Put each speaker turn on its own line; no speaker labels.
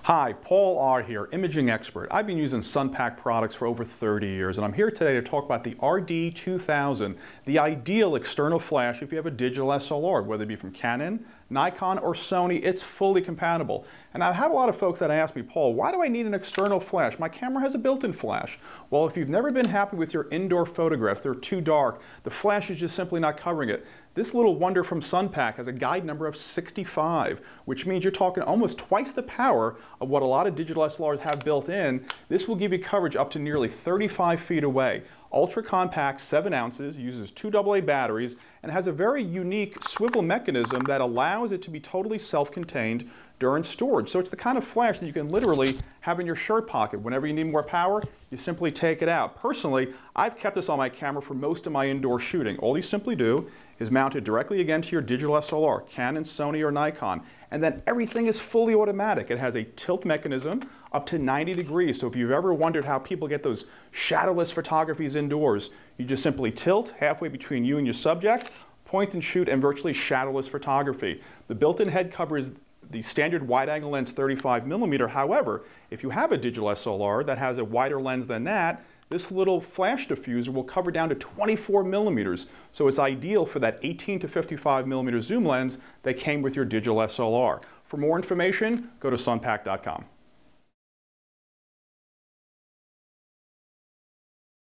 Hi, Paul R. here, imaging expert. I've been using Sunpak products for over 30 years, and I'm here today to talk about the RD2000, the ideal external flash if you have a digital SLR, whether it be from Canon, Nikon, or Sony. It's fully compatible. And I've had a lot of folks that ask me, Paul, why do I need an external flash? My camera has a built-in flash. Well, if you've never been happy with your indoor photographs, they're too dark, the flash is just simply not covering it. This little wonder from Sunpak has a guide number of 65, which means you're talking almost twice the power of what a lot of digital SLRs have built in. This will give you coverage up to nearly 35 feet away. Ultra compact, 7 ounces, uses 2 AA batteries, and has a very unique swivel mechanism that allows it to be totally self-contained during storage. So it's the kind of flash that you can literally have in your shirt pocket. Whenever you need more power, you simply take it out. Personally, I've kept this on my camera for most of my indoor shooting. All you simply do is mount it directly again to your digital SLR, Canon, Sony, or Nikon, and then everything is fully automatic. It has a tilt mechanism up to 90 degrees, so if you've ever wondered how people get those shadowless photographies indoors, you just simply tilt halfway between you and your subject, point and shoot, and virtually shadowless photography. The built-in head cover is the standard wide-angle lens 35mm. However, if you have a digital SLR that has a wider lens than that, this little flash diffuser will cover down to 24mm, so it's ideal for that 18 to 55mm zoom lens that came with your digital SLR. For more information, go to sunpak.com.